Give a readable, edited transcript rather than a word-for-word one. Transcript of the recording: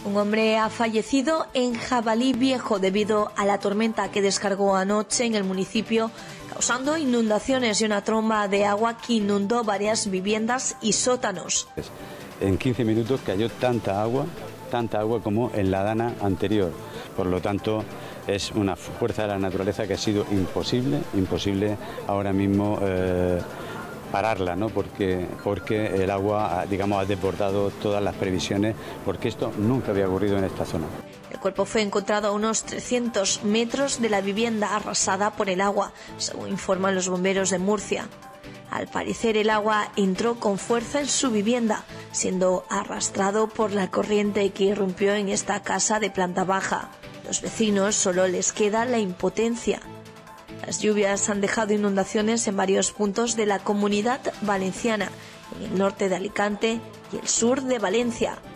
Un hombre ha fallecido en Jabalí Viejo debido a la tormenta que descargó anoche en el municipio, causando inundaciones y una tromba de agua que inundó varias viviendas y sótanos. En 15 minutos cayó tanta agua como en la dana anterior. Por lo tanto, es una fuerza de la naturaleza que ha sido imposible ahora mismo pararla, ¿no? Porque el agua, digamos, ha desbordado todas las previsiones, porque esto nunca había ocurrido en esta zona. El cuerpo fue encontrado a unos 300 metros de la vivienda arrasada por el agua, según informan los bomberos de Murcia. Al parecer, el agua entró con fuerza en su vivienda, siendo arrastrado por la corriente que irrumpió en esta casa de planta baja. Los vecinos solo les queda la impotencia. Las lluvias han dejado inundaciones en varios puntos de la Comunidad Valenciana, en el norte de Alicante y el sur de Valencia.